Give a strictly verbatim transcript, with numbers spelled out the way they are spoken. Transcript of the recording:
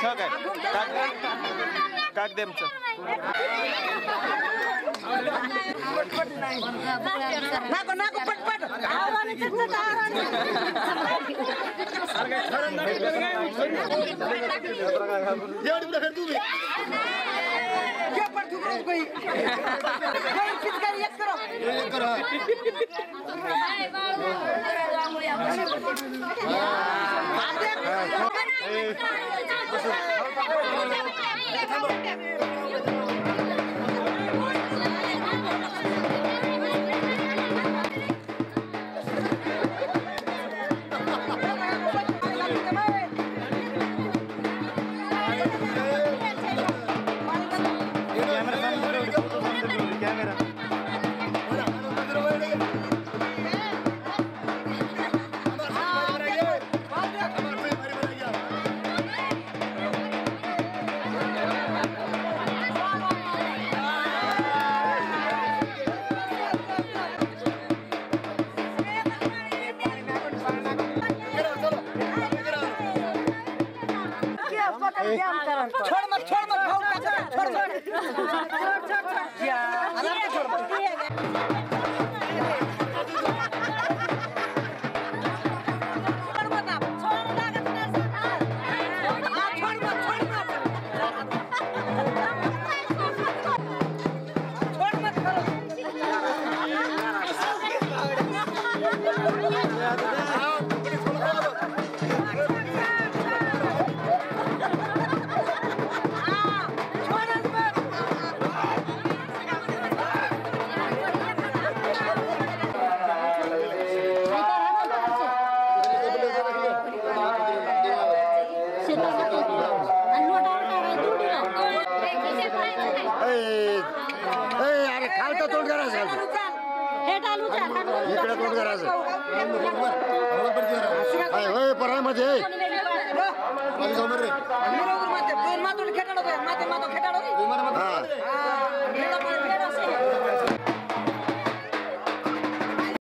छ काय काक दे आमचं नाको नाको पटपट आवाने चट आवाने एवढी पुढे फिर तू भी क्या पर तू रोज कोई कोई पिचकारी एक करो एक करो छोड़ मत छोड़ मत भाव का छोड़ छोड़ छोड़ छोड़ या आराम से छोड़ छोड़ मत आप छोड़ लागत ना हां छोड़ मत छोड़ मत छोड़ मत तोंड करायचं हे डालू जा इकडे तोंड करायचं होय पराय मध्ये दोन मातून खेटाडो माते मातो खेटाडो